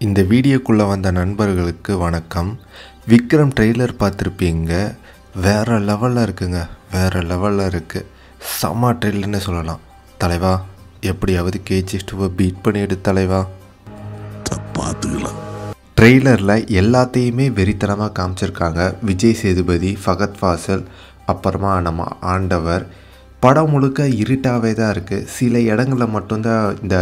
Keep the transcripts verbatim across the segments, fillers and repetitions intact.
இந்த வீடியோக்குள்ளே வந்த நண்பர்களுக்கு வணக்கம். விக்ரம் ட்ரெய்லர் பார்த்துருப்பீங்க. வேறு லெவலில் இருக்குங்க, வேறு லெவலில் இருக்குது. செம்ம ட்ரெய்லர்னு சொல்லலாம். தலைவா எப்படியாவது கேஜிஎஃப்டூவை பீட் பண்ணிவிடு தலைவா. பார்த்துக்கலாம். ட்ரெய்லரில் எல்லாத்தையுமே வெறித்தனமாக காமிச்சிருக்காங்க. விஜய் சேதுபதி, ஃபகத் ஃபாசில், அப்புறமா நம்ம ஆண்டவர். படம் முழுக்க இருட்டாகவே தான் இருக்குது. சில இடங்களில் மட்டும்தான் இந்த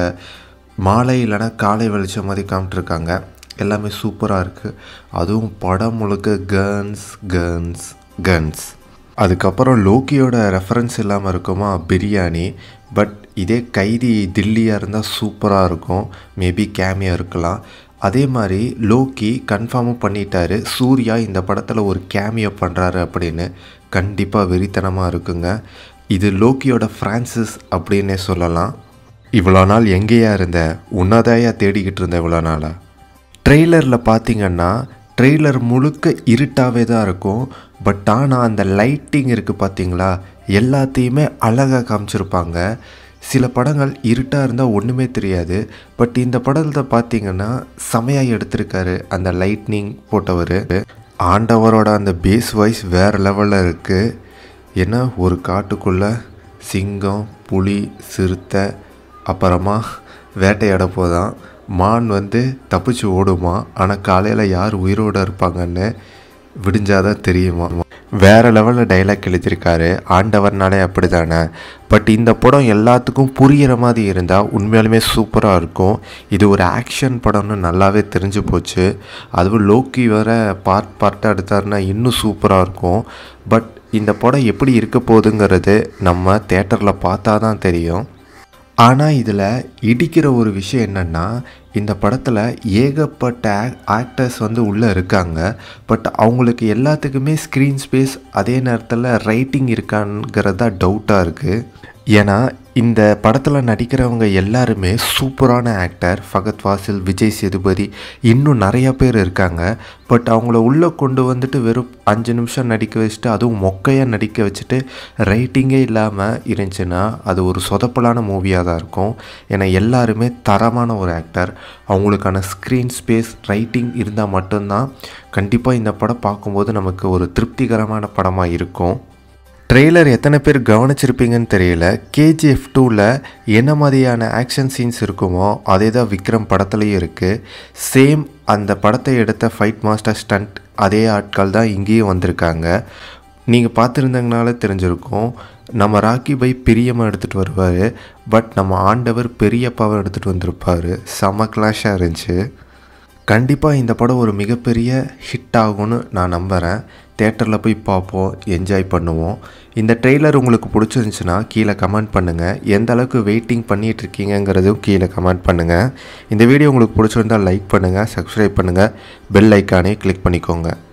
மாலை இல்லைனா காலை வெளிச்சம் மாதிரி காமிட்டிருக்காங்க. எல்லாமே சூப்பராக இருக்குது. அதுவும் படம் முழுக்க கன்ஸ் கன்ஸ் கன்ஸ். அதுக்கப்புறம் லோக்கியோட ரெஃபரன்ஸ் இல்லாமல் இருக்குமா பிரியாணி. பட் இதே கைதி தில்லியாக இருந்தால் சூப்பராக இருக்கும். மேபி கேமியா இருக்கலாம். அதே மாதிரி லோக்கி கன்ஃபார்மும் பண்ணிட்டாரு, சூர்யா இந்த படத்தில் ஒரு கேமியோ பண்ணுறாரு அப்படின்னு. கண்டிப்பாக வெறித்தனமாக இருக்குங்க. இது லோக்கியோட ஃப்ரான்சிஸ் அப்படின்னே சொல்லலாம். இவ்வளோ நாள் எங்கேயா இருந்த, உன்னதாயா தேடிக்கிட்டு இருந்த இவ்வளோ நாளாக. ட்ரெய்லரில் பார்த்தீங்கன்னா ட்ரெய்லர் முழுக்க இருட்டாகவே தான் இருக்கும். பட் ஆனால் அந்த லைட்டிங் இருக்குது பார்த்தீங்களா, எல்லாத்தையுமே அழகாக காமிச்சிருப்பாங்க. சில படங்கள் இருட்டாக இருந்தால் ஒன்றுமே தெரியாது. பட் இந்த படத்தை பார்த்தீங்கன்னா செமையாக எடுத்திருக்காரு அந்த லைட்னிங் போட்டவர். ஆண்டவரோட அந்த பேஸ் வாய்ஸ் வேறு லெவலில் இருக்குது. ஏன்னா ஒரு காட்டுக்குள்ளே சிங்கம், புலி, சிறுத்தை, அப்புறமா வேட்டையாட போதான். மான் வந்து தப்பிச்சு ஓடுமா. ஆனால் காலையில் யார் உயிரோடு இருப்பாங்கன்னு விடிஞ்சாதான் தெரியுமா. வேறு லெவலில் டைலாக் எழுதியிருக்காரு. ஆண்டவர்னாலே அப்படி தானே. பட் இந்த படம் எல்லாத்துக்கும் புரிகிற மாதிரி இருந்தால் உண்மையாலுமே சூப்பராக இருக்கும். இது ஒரு ஆக்ஷன் படம்னு நல்லாவே தெரிஞ்சு போச்சு. அதுவும் லோக்கி வேறு பார்ட் பார்ட்டாக எடுத்தாருன்னா இன்னும் சூப்பராக இருக்கும். பட் இந்த படம் எப்படி இருக்க போகுதுங்கிறது நம்ம தேட்டரில் பார்த்தா தான் தெரியும். ஆனால் இதில் இடிக்கிற ஒரு விஷயம் என்னென்னா, இந்த படத்தில் ஏகப்பட்ட ஆக்டர்ஸ் வந்து உள்ளே இருக்காங்க. பட் அவங்களுக்கு எல்லாத்துக்குமே ஸ்க்ரீன் ஸ்பேஸ் அதே நேரத்தில் ரைட்டிங் இருக்காங்கிறதா டவுட்டாக இருக்குது. ஏன்னா இந்த படத்தில் நடிக்கிறவங்க எல்லாருமே சூப்பரான ஆக்டர். ஃபகத் ஃபாசில், விஜய் சேதுபதி, இன்னும் நிறையா பேர் இருக்காங்க. பட் அவங்கள உள்ளே கொண்டு வந்துட்டு வெறும் அஞ்சு நிமிஷம் நடிக்க வச்சுட்டு, அதுவும் மொக்கையாக நடிக்க வச்சுட்டு ரைட்டிங்கே இல்லாமல் இருந்துச்சுன்னா அது ஒரு சொதப்பலான மூவியாக தான் இருக்கும். ஏன்னா எல்லாருமே தரமான ஒரு ஆக்டர். அவங்களுக்கான ஸ்க்ரீன் ஸ்பேஸ், ரைட்டிங் இருந்தால் மட்டும்தான் கண்டிப்பாக இந்த படம் பார்க்கும்போது நமக்கு ஒரு திருப்திகரமான படமாக இருக்கும். ட்ரெய்லர் எத்தனை பேர் கவனிச்சிருப்பீங்கன்னு தெரியல. கேஜிஎஃப் டூவில் என்ன மாதிரியான ஆக்ஷன் சீன்ஸ் இருக்குமோ அதே தான் விக்ரம் படத்துலேயும் இருக்குது. சேம் அந்த படத்தை எடுத்த ஃபைட் மாஸ்டர் ஸ்டண்ட் அதே ஆட்கள் தான் இங்கேயும் வந்திருக்காங்க. நீங்கள் பார்த்துருந்தங்கனால தெரிஞ்சிருக்கும். நம்ம ராக்கி பை பிரியமாக எடுத்துகிட்டு வருவார். பட் நம்ம ஆண்டவர் பெரியப்பாவை எடுத்துகிட்டு வந்திருப்பார். செம கிளாஷாக இருந்துச்சு. கண்டிப்பாக இந்த படம் ஒரு மிகப்பெரிய ஹிட் ஆகும்னு நான் நம்புகிறேன். தேட்டரில் போய் பார்ப்போம், என்ஜாய் பண்ணுவோம். இந்த ட்ரெய்லர் உங்களுக்கு பிடிச்சிருந்துச்சுன்னா கீழே கமெண்ட் பண்ணுங்கள். எந்த அளவுக்கு வெயிட்டிங் பண்ணிகிட்டு இருக்கீங்கிறதும் கீழே கமெண்ட் பண்ணுங்கள். இந்த வீடியோ உங்களுக்கு பிடிச்சிருந்தால் லைக் பண்ணுங்கள், சப்ஸ்கிரைப் பண்ணுங்கள், பெல் ஐக்கானே கிளிக் பண்ணிக்கோங்க.